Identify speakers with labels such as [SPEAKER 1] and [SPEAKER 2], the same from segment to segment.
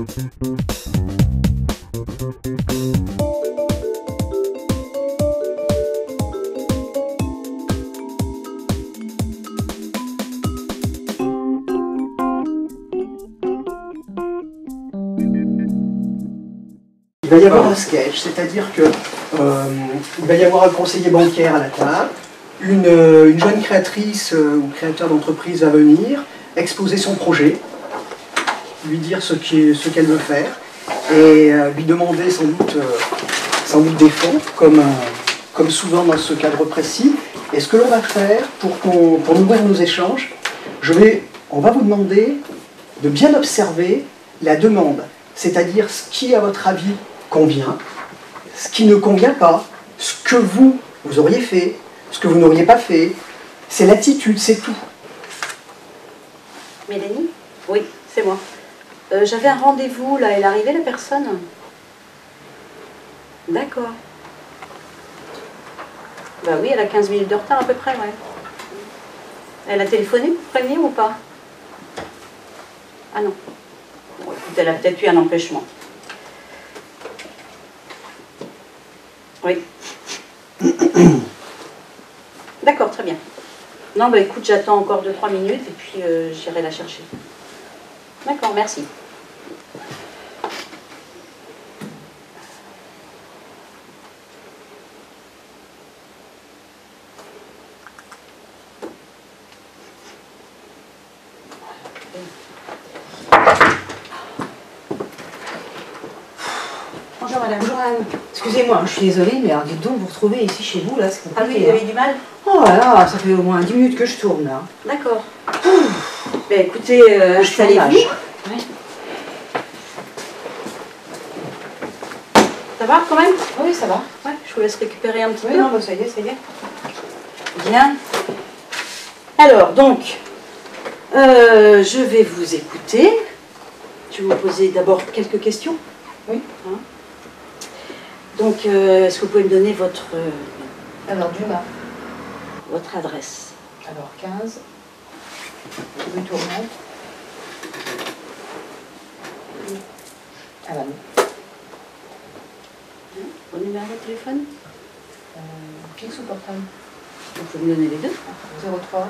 [SPEAKER 1] Il va y avoir un sketch, c'est-à-dire que il va y avoir un conseiller bancaire à la table, une jeune créatrice ou créateur d'entreprise va venir, exposer son projet, lui dire ce qu'elle veut faire, et lui demander sans doute des fonds, comme souvent dans ce cadre précis. Et ce que l'on va faire pour nourrir nos échanges, on va vous demander de bien observer la demande, c'est-à-dire ce qui, à votre avis, convient, ce qui ne convient pas, ce que vous auriez fait, ce que vous n'auriez pas fait. C'est l'attitude, c'est tout.
[SPEAKER 2] Mélanie? Oui, c'est moi. J'avais un rendez-vous, là. Elle est arrivée, la personne? D'accord. Bah oui, elle a 15 minutes de retard à peu près, ouais. Elle a téléphoné pour prévenir ou pas? Ah non. Bon, écoute, elle a peut-être eu un empêchement. Oui. D'accord, très bien. Non, bah écoute, j'attends encore 2-3 minutes et puis j'irai la chercher. D'accord, merci. Bonjour madame.
[SPEAKER 3] Bonjour Anne. Excusez-moi, je suis désolée, mais alors dites donc, vous retrouvez ici chez vous, là, c'est compliqué.
[SPEAKER 2] Ah oui, vous avez du mal?
[SPEAKER 3] Oh là là, ça fait au moins 10 minutes que je tourne, là.
[SPEAKER 2] D'accord. Ben écoutez, installez-vous. Oui. Ça va quand même?
[SPEAKER 3] Oui, ça va.
[SPEAKER 2] Ouais, je vous laisse récupérer un petit peu.
[SPEAKER 3] Oui, non, bah, ça y est, ça y est.
[SPEAKER 2] Bien. Alors, donc, je vais vous écouter. Je vais vous poser d'abord quelques questions.
[SPEAKER 3] Oui.
[SPEAKER 2] Hein? Donc, est-ce que vous pouvez me donner votre adresse?
[SPEAKER 3] Alors, 15, rue Tournante. Ah bah non.
[SPEAKER 2] Votre numéro de téléphone?
[SPEAKER 3] Fixe ou portable?
[SPEAKER 2] Vous pouvez me donner les deux.
[SPEAKER 3] 03.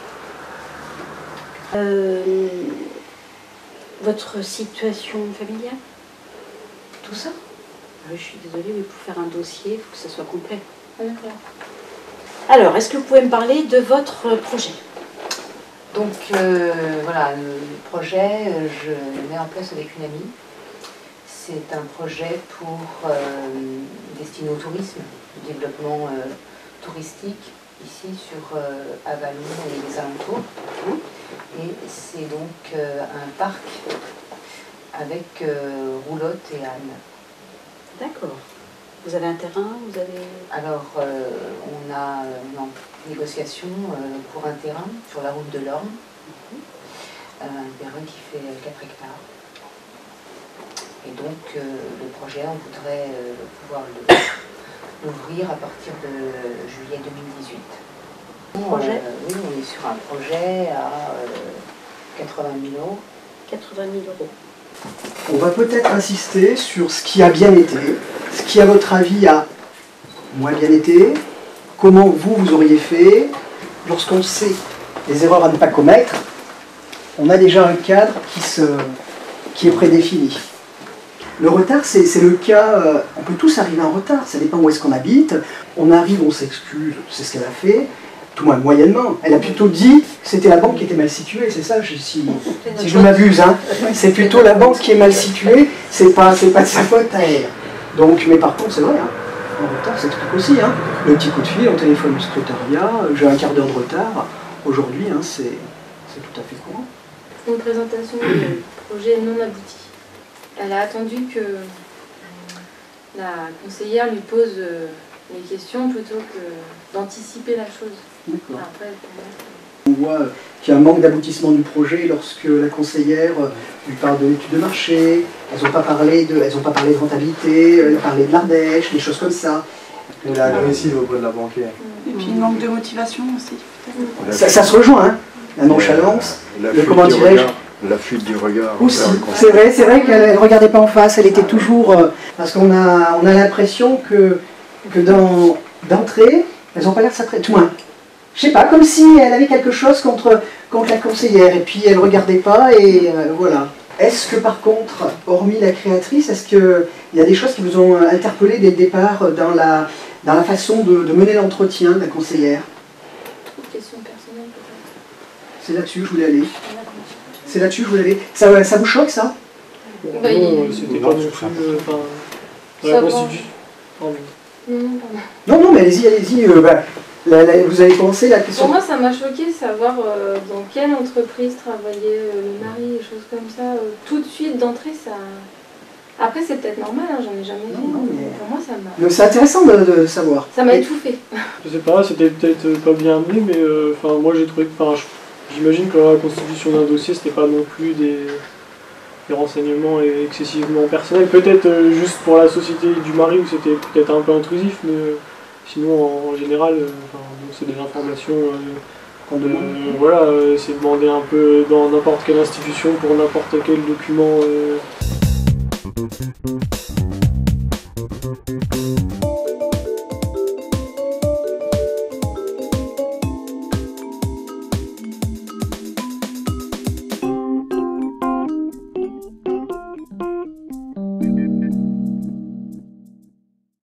[SPEAKER 2] Votre situation familiale?
[SPEAKER 3] Tout ça?
[SPEAKER 2] Je suis désolée, mais pour faire un dossier, il faut que ça soit complet.
[SPEAKER 3] Ah d'accord.
[SPEAKER 2] Alors, est-ce que vous pouvez me parler de votre projet?
[SPEAKER 3] Donc voilà, le projet, je le mets en place avec une amie. C'est un projet pour destiné au tourisme, au développement touristique, ici sur Avallon et les alentours. Et c'est donc un parc avec roulotte et âne.
[SPEAKER 2] D'accord. Vous avez un terrain, vous avez...
[SPEAKER 3] Alors, on a en négociation pour un terrain sur la route de l'Orne, un terrain qui fait 4 hectares. Et donc, le projet, on voudrait pouvoir l'ouvrir à partir de juillet 2018.
[SPEAKER 2] Projet
[SPEAKER 3] oui, on est sur un projet à 80 000 €.
[SPEAKER 2] 80 000 €.
[SPEAKER 1] On va peut-être insister sur ce qui a bien été, ce qui, à votre avis, a moins bien été, comment vous auriez fait. Lorsqu'on sait les erreurs à ne pas commettre, on a déjà un cadre qui est prédéfini. Le retard, c'est le cas, on peut tous arriver en retard, ça dépend où est-ce qu'on habite. On arrive, on s'excuse, c'est ce qu'elle a fait, tout moins moyennement. Elle a plutôt dit que c'était la banque qui était mal située, c'est ça, si je m'abuse, hein. C'est plutôt la banque qui est mal située, c'est pas de sa faute à elle. Donc, mais par contre, c'est vrai, hein, en retard, c'est tout aussi. Hein. Le petit coup de fil, on téléphone au secrétariat, j'ai un quart d'heure de retard. Aujourd'hui, hein, c'est tout à fait courant.
[SPEAKER 4] Une présentation de projet non abouti. Elle a attendu que la conseillère lui pose les questions plutôt que d'anticiper la chose.
[SPEAKER 1] D'accord.
[SPEAKER 4] Après,
[SPEAKER 1] on voit qu'il y a un manque d'aboutissement du projet lorsque la conseillère lui parle de l'étude de marché, elles n'ont pas parlé de rentabilité, elles ont parlé de l'Ardèche, des choses comme ça.
[SPEAKER 5] Et la agressive auprès de la banquière.
[SPEAKER 6] Et puis il manque de motivation aussi.
[SPEAKER 1] Ça se rejoint, hein. La nonchalance, comment dirais-je,
[SPEAKER 6] La fuite du regard.
[SPEAKER 1] Aussi,
[SPEAKER 6] vers le conseil.
[SPEAKER 1] c'est vrai qu'elle ne regardait pas en face, elle était toujours... parce qu'on a l'impression que d'entrée, elles n'ont pas l'air s'apprêter. Moins. Je sais pas, comme si elle avait quelque chose contre la conseillère, et puis elle ne regardait pas, et voilà. Est-ce que par contre, hormis la créatrice, est-ce qu'il y a des choses qui vous ont interpellé dès le départ dans la façon de mener l'entretien de la conseillère?
[SPEAKER 4] Question personnelle peut-être.
[SPEAKER 1] C'est là-dessus que je voulais aller. C'est là-dessus que je voulais aller. Ça vous choque, ça?
[SPEAKER 4] Bah,
[SPEAKER 7] Non,
[SPEAKER 4] il-
[SPEAKER 7] c'était
[SPEAKER 6] Non,
[SPEAKER 7] pas non
[SPEAKER 6] c'est
[SPEAKER 7] plus...
[SPEAKER 6] ça.
[SPEAKER 7] dans la
[SPEAKER 4] Ça va.
[SPEAKER 7] constitution... Pardon.
[SPEAKER 4] Non, non, pardon.
[SPEAKER 1] Non, mais allez-y. Vous avez commencé la question.
[SPEAKER 4] Pour moi, ça m'a choqué de savoir dans quelle entreprise travaillait le mari, des choses comme ça. Tout de suite, d'entrée, ça... Après, c'est peut-être normal, hein, j'en ai jamais fait.
[SPEAKER 1] Non, mais-
[SPEAKER 4] Pour moi, ça m'a...
[SPEAKER 1] Donc, c'est intéressant de savoir.
[SPEAKER 4] Ça m'a étouffée.
[SPEAKER 7] Je sais pas, c'était peut-être pas bien amené, mais enfin moi j'ai trouvé que... J'imagine que la constitution d'un dossier, c'était pas non plus des renseignements excessivement personnels. Peut-être juste pour la société du mari, où c'était peut-être un peu intrusif, mais sinon en général, donc c'est des informations
[SPEAKER 1] Qu'on demande.
[SPEAKER 7] voilà, c'est demander un peu dans n'importe quelle institution pour n'importe quel document.